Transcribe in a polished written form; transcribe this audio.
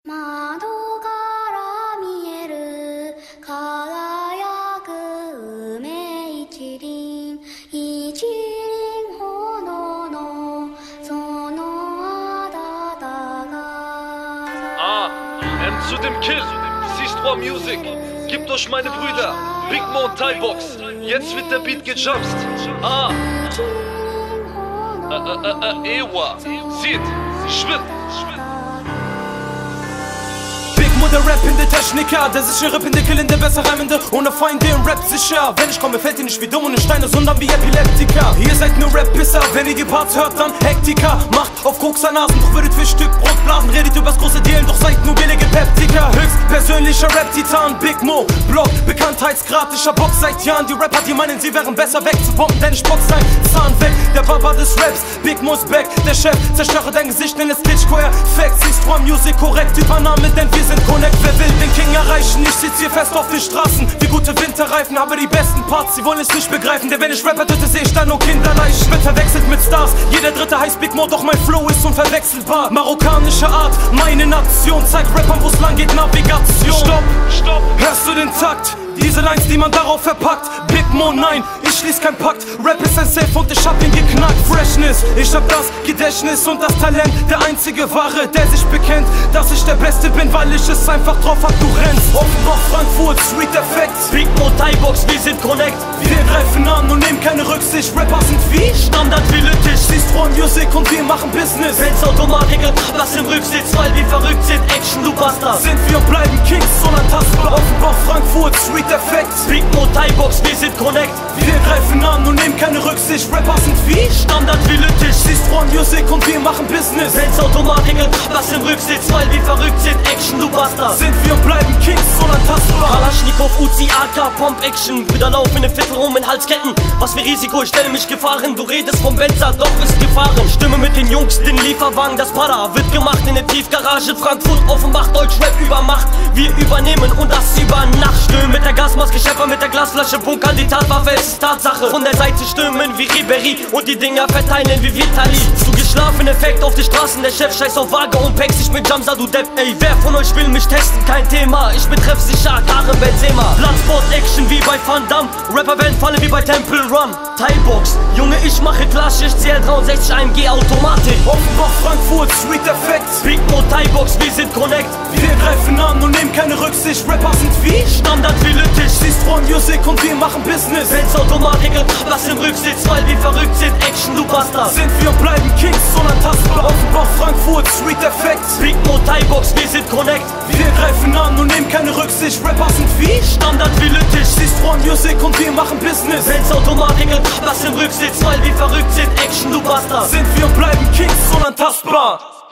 窓から見える輝く梅一輪一輪ほどのその暖かさ Zu dem Kill, C-Straw Music, gebt euch meine Brüder, Big Mo und Thai-Box, jetzt wird der Beat gejumpst. Ewa, seht, Schwitt. Der rappende Techniker, der sichere Pindekelinde, besser reimende, ohne Feinde im Rap sicher. Wenn ich komme, fällt ihr nicht wie dumm und Steine, sondern wie Epileptiker. Ihr seid nur Rap-Pisser, wenn ihr die Parts hört, dann Hektiker. Macht auf Koksernasen, doch würdet für Stück Brot blasen. Redet übers große Dealen, doch seid nur billige Peptiker. Höchst persönlicher Rap-Titan, Big Mo, Block, Bekanntheitsgrad, ich hab Bock seit Jahren. Die Rapper, die meinen, sie wären besser wegzubomben, denn ich box sein Zahn weg. Der Baba des Raps, Big Mo's back, der Chef, zerstöre dein Gesicht, nenn es Stitch Square. Facts, C-Straw Music, korrekt, Übernahme, denn wir sind Connect. Wer will den King erreichen? Ich sitz hier fest auf den Straßen wie gute Winterreifen, habe die besten Parts, sie wollen es nicht begreifen. Denn wenn ich Rapper töte, seh ich dann nur Kinderleichen. Wird verwechselt mit Stars, jeder dritte heißt Big Mo, doch mein Flow ist unverwechselbar. Marokkanische Art, meine Nation, zeigt Rappern, wo's lang geht, Navigation. Stopp, hörst du den Takt? Diese Lines, die man darauf verpackt. Big Mo, nein, ich schließ kein Pakt. Rap ist ein Safe und ich hab ihn geknackt. Freshness, ich hab das Gedächtnis und das Talent. Der einzige Wahre, der sich bekennt, dass ich der Beste bin, weil ich es einfach drauf hab, du rennst. Offenbach, Frankfurt, Street Effect. Big Mo, Thai-Box, wir sind Connect. Wir greifen an und nehmen keine Rücksicht. Rapper sind wie Standard wie Lüttich. C-Straw Music und wir machen Business. Wenn's Automatik und was im Rücksitz, weil wir verrückt sind, Action, du Bastard. Sind wir und bleiben Kings, unantastbar. Offenbach, Frankfurt, Street Effect. Big Mo, Thai-Box, wir sind Connect. Wir greifen an und nehmen keine Rücksicht. Rapper sind wie Standard wie Lüttich. C-Straw Music und wir machen Business. Wenn's Automatik und was im Rücksitz, weil wir verrückt sind, Action, du Bastard. Sind wir und bleiben Kings, unantastbar. Kalaschnikow, Uzi, AK, Pump Action. Brüder laufen im Viertel rum in Halsketten. Was für Risiko, ich stelle mich Gefahren. Du redest vom Benzer, doch ist gefahren. Stimme mit den Jungs, den Lieferwagen, das Para wird gemacht in der Tiefgarage. Frankfurt, Offenbach, Deutschrap übermacht. Wir übernehmen und das über Nacht. Stöhnen mit der Gasmaske, Schäfer mit der Glasflasche. Bunkern die Tatwaffe, es ist Tatsache. Von der Seite stürmen wie Ribery und die Dinger verteilen wie Vitali. Zu geschlafen, Effekt auf die Straßen. Der Chef scheißt auf Waage und packt sich mit Jamsa, du Depp. Ey, wer von euch will mich testen? Kein Thema, ich betreff sicher Karim Benzema. Bloodsport Action wie bei Van Damme. Rapper werden fallen wie bei Temple Run. Thai-Box, Junge, ich mache Klassisch, CL63 AMG Automatik. Offenbach, Frankfurt, Street Effect. Big Mo, Thai-Box, wir sind Connect. Wir greifen an und nehmen keine Rücksicht. Rapper sind wie Standard wie Lüttich. C-Straw Music und wir machen Business. Wenn's Automatik und was im Rücksitz, weil wir verrückt sind, Action, du Bastard. Sind wir und bleiben Kings, unantastbar. Offenbach, Frankfurt, Street Effect. Big Mo, Thai-Box, wir sind Connect. Wir greifen an und nehmen keine Rücksicht. Rapper sind wie Standard wie Lüttich. C-Straw Music und wir machen Business. Wenn's Automatik und was im Rücksitz, weil wir verrückt sind, Action, du Bastard. Sind wir und bleiben Kings, unantastbar.